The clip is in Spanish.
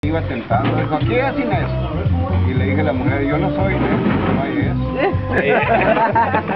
Iba tentando, dijo, aquí es Inés. Y le dije a la mujer, yo no soy Inés, no hay es.